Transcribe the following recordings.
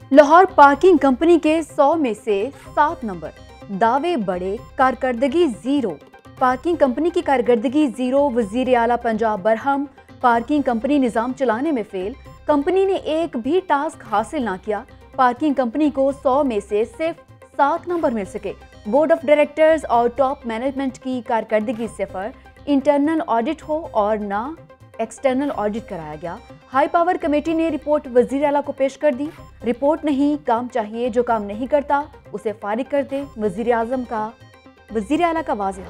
Lahore parking company के 100 में से 7 नंबर, दावे बड़े, कारकर्दगी जीरो। पार्किंग कंपनी की कारकर्दगी जीरो। वजीर आला पंजाब बरहम, पार्किंग कंपनी निज़ाम चलाने में फेल, कंपनी ने एक भी टास्क हासिल ना किया। पार्किंग कंपनी को 100 में से सिर्फ 7 नंबर मिल सके। बोर्ड ऑफ डायरेक्टर्स और टॉप मैनेजमेंट की कारकर्दगी सिफर। इंटरनल ऑडिट हो और ना एक्सटर्नल ऑडिट कराया गया। हाई पावर कमेटी ने रिपोर्ट वजीर आला को पेश कर दी। रिपोर्ट नहीं, काम चाहिए। जो काम नहीं करता उसे फारिग कर दे। वजीर आला का वाज़ेह।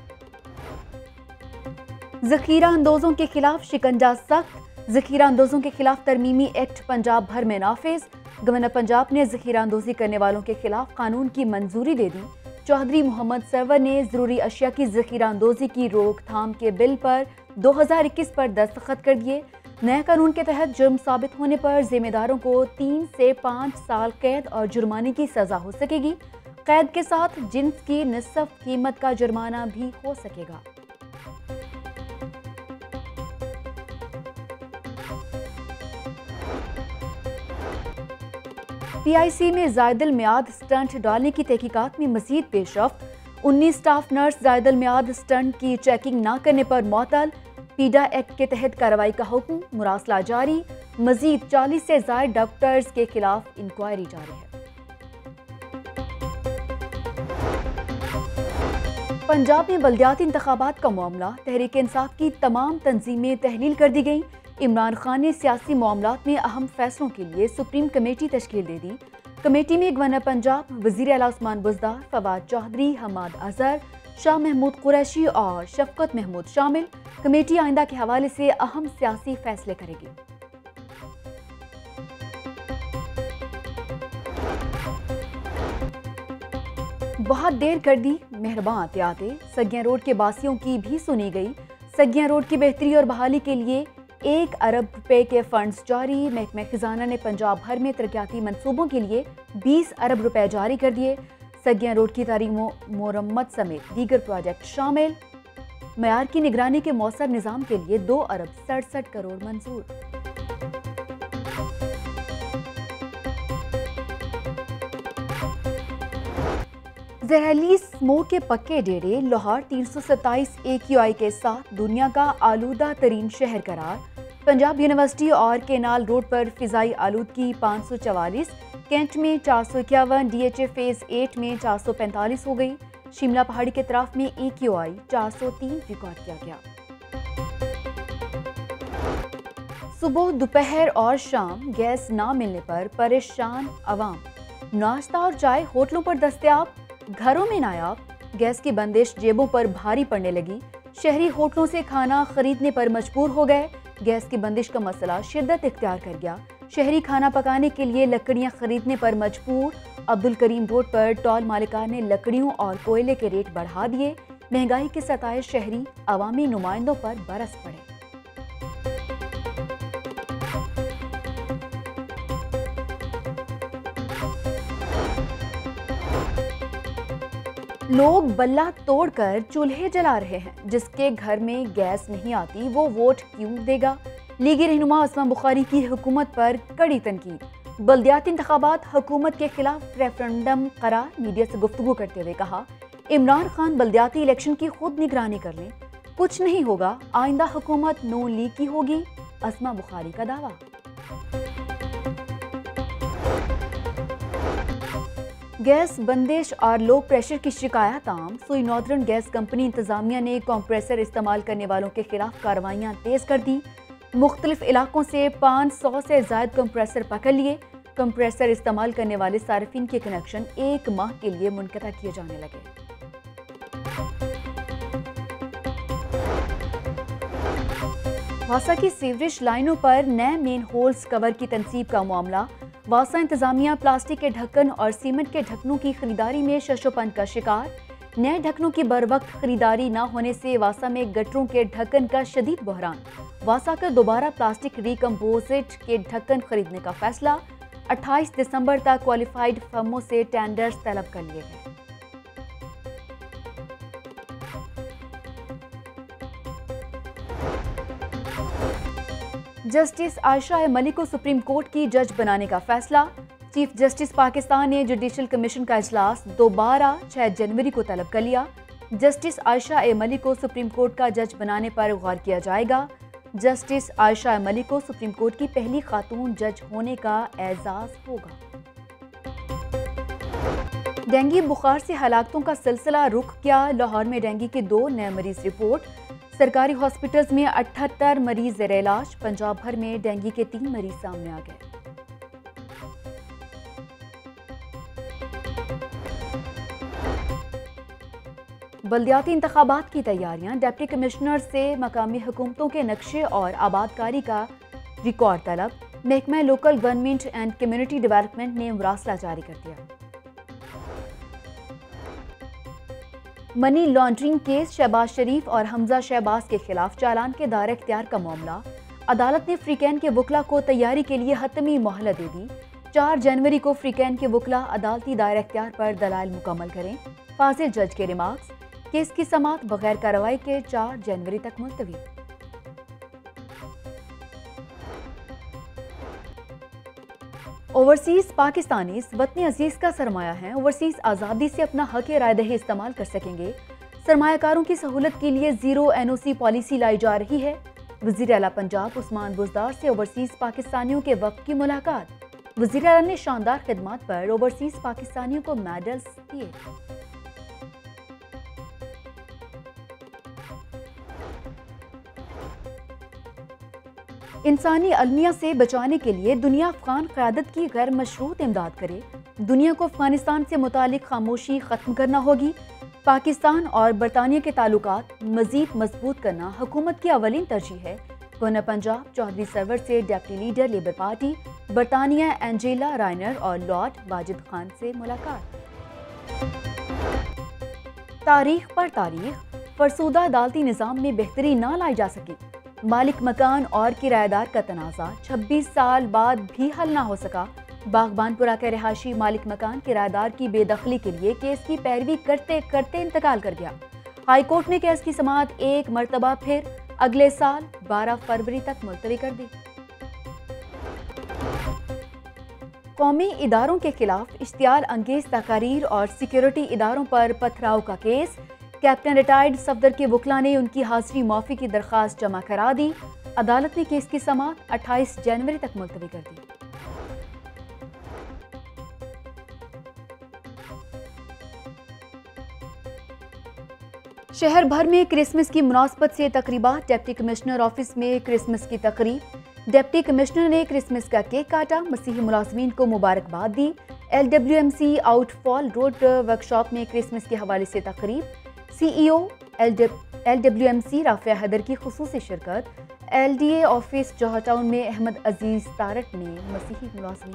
ज़ख़ीरा अंदोज़ों के खिलाफ शिकंजा सख्त। ज़ख़ीरा अंदोज़ों के खिलाफ तरमीमी एक्ट पंजाब भर में नाफिज। गवर्नर पंजाब ने ज़ख़ीरा अंदोज़ी करने वालों के खिलाफ कानून की मंजूरी दे दी। चौधरी मोहम्मद सरवर ने ज़रूरी अशिया की ज़ख़ीरा अंदोज़ी की रोकथाम के बिल पर 2021 पर दस्तखत कर दिए। नए कानून के तहत जुर्म साबित होने पर जिम्मेदारों को 3 से 5 साल कैद और जुर्माने की सजा हो सकेगी। कैद के साथ जिन्स की निस्फ कीमत का जुर्माना भी हो सकेगा। PIC में ज़ायदुल मियाद स्टंट डालने की तहकीकात में मज़ीद पेशरफ्त। 19 स्टाफ नर्स ज़ायदुल मियाद स्टंट की चेकिंग न करने पर मुअत्तल। पीडा एक्ट के तहत कार्रवाई का हुक्म, मुरासला जारी। मज़ीद 40 से ज़ायद डॉक्टर्स के खिलाफ इंक्वायरी जारी है। पंजाब में बल्दियाती इंतखाबात का मामला, तहरीक इंसाफ की तमाम तंजीमें तहलील कर दी गईं। इमरान खान ने सियासी मामलात में अहम फैसलों के लिए सुप्रीम कमेटी तश्कील दे दी। कमेटी में गवर्नर पंजाब, वज़ीर आला उस्मान बुज़दार, फवाद चौधरी, हमाद अज़हर, शाह महमूद कुरैशी और शफकत महमूद शामिल। कमेटी आइंदा के हवाले से अहम सियासी फैसले करेगी। बहुत देर कर दी, मेहरबान आते आते। सगिया रोड के बासियों की भी सुनी गई। सगिया रोड की बेहतरी और बहाली के लिए 1 अरब रुपए के फंड्स जारी। महकमा खजाना ने पंजाब भर में तरक्याती मंसूबों के लिए 20 अरब रुपए जारी कर दिए। सगिया रोड की तारीम मुरम्मत समेत दीगर प्रोजेक्ट शामिल। मयार की निगरानी के मौसर निज़ाम के लिए 2 अरब 67 करोड़ मंजूर। जहरीली स्मोक के पक्के डेरे। लाहौर 327 AQI के साथ दुनिया का आलूदा तरीन शहर करार। पंजाब यूनिवर्सिटी और केनाल रोड पर फिजाई आलूदगी 544, कैंट में 451, DHA फेज 8 में 445 हो गई। शिमला पहाड़ी के तरफ में AQI 403 रिकॉर्ड किया गया। सुबह, दोपहर और शाम गैस ना मिलने पर परेशान अवाम। नाश्ता और चाय होटलों पर दस्तयाब, घरों में नायाब। गैस की बंदिश जेबों पर भारी पड़ने लगी। शहरी होटलों से खाना खरीदने पर मजबूर हो गए। गैस की बंदिश का मसला शिद्दत इख्तियार कर गया। शहरी खाना पकाने के लिए लकड़ियां खरीदने पर मजबूर। अब्दुल करीम रोड पर टॉल मालिकान ने लकड़ियों और कोयले के रेट बढ़ा दिए। महंगाई के सताए शहरी अवामी नुमाइंदों पर बरस पड़े। लोग बल्ला तोड़कर चूल्हे जला रहे हैं। जिसके घर में गैस नहीं आती वो वोट क्यों देगा? लीगी रहनुमा उस्मान बुखारी की हुकूमत पर कड़ी तनकीद। बल्दियाती इंतखाबात हुकूमत के खिलाफ रेफरेंडम करार। मीडिया से गुफ्तगू करते हुए कहा, इमरान खान बल्दियाती इलेक्शन की खुद निगरानी कर लें, कुछ नहीं होगा। आइंदा हुकूमत नून लीग की होगी, उस्मान बुखारी का दावा। गैस बंदिश और लो प्रेशर की शिकायत आम। सुई नॉर्दर्न गैस कंपनी इंतजामिया ने कंप्रेसर इस्तेमाल करने वालों के खिलाफ कार्रवाइयां तेज कर दी। मुख्तलिफ इलाकों से 500 से ज्यादा कंप्रेसर पकड़ लिए। कंप्रेसर इस्तेमाल करने वाले सार्फिन के कनेक्शन 1 माह के लिए मुनक़ता किए जाने लगे। वासा की सीवरेज लाइनों पर नए मेन होल्स कवर की तनसीब का मामला। वासा इंतजामिया प्लास्टिक के ढक्कन और सीमेंट के ढक्कनों की खरीदारी में शशोपन का शिकार। नए ढक्कनों की बरवक्त खरीदारी न होने से वासा में गटरों के ढक्कन का शदीद बहरान। वासा का दोबारा प्लास्टिक रिकम्पोजिट के ढक्कन खरीदने का फैसला। 28 दिसंबर तक क्वालिफाइड फर्मों से टेंडर्स तलब कर लिए गए। जस्टिस आयशा मलिक को सुप्रीम कोर्ट की जज बनाने का फैसला। चीफ जस्टिस पाकिस्तान ने जुडिशल कमीशन का इजलास दोबारा 6 जनवरी को तलब कर लिया। जस्टिस आयशा ए मलिक को सुप्रीम कोर्ट का जज बनाने पर गौर किया जाएगा। जस्टिस आयशा ए मलिक को सुप्रीम कोर्ट की पहली खातून जज होने का एजाज होगा। डेंगू बुखार से हलाकतों का सिलसिला रुक गया। लाहौर में डेंगू के 2 नए मरीज रिपोर्ट। सरकारी हॉस्पिटल्स में 78 मरीज ज़ेर इलाज। पंजाब भर में डेंगू के 3 मरीज सामने आ गए। बल्दियाती इंतखाबात की तैयारियां। डिप्टी कमिश्नर से मकामी हुकूमतों के नक्शे और आबादकारी का रिकॉर्ड तलब। महकमा local government and community development ने मुरासला जारी कर दिया। Money laundering case Shahbaz Sharif और हमजा शहबाज के खिलाफ चालान के दायरे इख्तियार का मामला। अदालत ने फ्रीकैन के वकला को तैयारी के लिए हतमी मोहलत दे दी। 4 जनवरी को फ्रीकैन के वकला अदालती दायरे इख्तियार पर दलाइल मुकम्मल करें। फाजिल जज के रिमार्क्स। केस की समाअत बगैर कार्रवाई के 4 जनवरी तक मुलतवी। ओवरसीज पाकिस्तानी वतन अजीज का सरमाया है। ओवरसीज आज़ादी से अपना हक रायदही इस्तेमाल कर सकेंगे। सरमायाकारों की सहूलत के लिए ज़ीरो NOC पॉलिसी लाई जा रही है। वज़ीर आला पंजाब उस्मान बुज़दार से ओवरसीज पाकिस्तानियों के वक्त की मुलाकात। वज़ीर आला ने शानदार खिदमत पर ओवरसीज पाकिस्तानियों को मेडल्स दिए। इंसानी अलमिया से बचाने के लिए दुनिया अफगान क़यादत की गैर मशरूत इमदाद करे। दुनिया को अफगानिस्तान से मुतालिक खामोशी ख़त्म करना होगी। पाकिस्तान और बरतानिया के ताल्लुकात मज़ीद मजबूत करना हुकूमत की अवलीन तरजीह है। गवर्नर पंजाब चौधरी सरवर से डिप्टी लीडर लेबर पार्टी बरतानिया एंजेला राइनर और लॉर्ड वाजिद खान से मुलाकात। तारीख पर तारीख। फरसूदा अदालती निज़ाम में बेहतरी ना लाई जा सकी। मालिक मकान और किराएदार का तनाज़ा 26 साल बाद भी हल ना हो सका। बागबानपुरा के रिहायशी मालिक मकान किराएदार की बेदखली के लिए केस की पैरवी करते करते इंतकाल कर गया। हाई कोर्ट ने केस की समाअत एक मरतबा फिर अगले साल 12 फरवरी तक मुलतवी कर दी। कौमी इदारों के खिलाफ इश्तियाल अंगेज तकारीर और सिक्योरिटी इदारों पर पथराव का केस। कैप्टन रिटायर्ड सफदर के वकला ने उनकी हाजिरी माफी की दरखास्त जमा करा दी। अदालत ने केस की समाअत 28 जनवरी तक मुलतवी कर दी। शहर भर में क्रिसमस की मुनासबत से तकरीबात। डिप्टी कमिश्नर ऑफिस में क्रिसमस की तकरीब। डिप्टी कमिश्नर ने क्रिसमस का केक काटा। मसीही मुलाजमीन को मुबारकबाद दी। LWMC आउटफॉल रोड वर्कशॉप में क्रिसमस के हवाले से तकरीब। CEO LWMC राफिया हैदर की खुसूसी शिरकत। LDA ऑफिस जौहर टाउन में अहमद अजीज तारट ने मसीही मुलाजमीन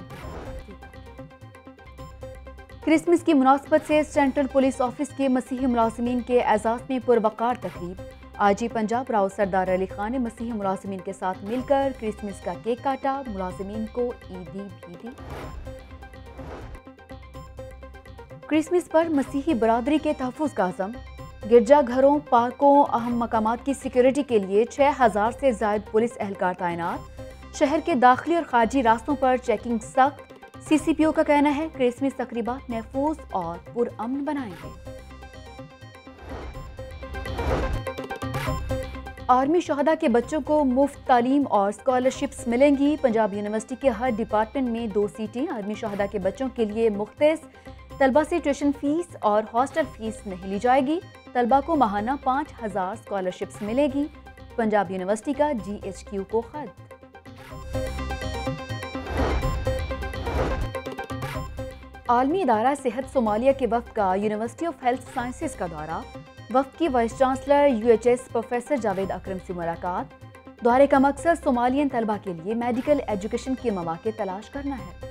क्रिसमस की मुनासबत से सेंट्रल पुलिस ऑफिस के मसीही मुलाजमीन के एजाज में पुरवकार तकरीब। आजी पंजाब राव सरदार अली खान ने मसीही मुलाजमीन के साथ मिलकर क्रिसमस का केक काटा। मुलाजमीन को ईदी भी दी। क्रिसमस पर मसीही बरादरी के तहफ़्फ़ुज़ का अज़म। गिरजाघरों, पार्कों, अहम मकामात की सिक्योरिटी के लिए 6000 से ज़ायद पुलिस एहलकार तैनात। शहर के दाखिली और खारजी रास्तों पर चेकिंग सख्त। CCPO का कहना है क्रिसमस तकरीबात महफूज और पुरअमन बनाएंगे। आर्मी शहदा के बच्चों को मुफ्त तालीम और स्कॉलरशिप्स मिलेंगी। पंजाब यूनिवर्सिटी के हर डिपार्टमेंट में 2 सीटें। आर्मी शहदा के बच्चों के लिए मुख्तस। तलबा से ट्यूशन फीस और हॉस्टल फीस नहीं ली जाएगी। तलबा को माहाना 5000 स्कॉलरशिप्स मिलेगी। पंजाब यूनिवर्सिटी का GHQ को खत। आलमी इदारा सेहत सोमालिया के वफ्द का यूनिवर्सिटी ऑफ हेल्थ साइंसेज का दौरा। वफ्द की vice chancellor UHS professor Javed Akram से मुलाकात। दौरे का मकसद सोमालियन तलबा के लिए मेडिकल एजुकेशन के मौके तलाश करना है।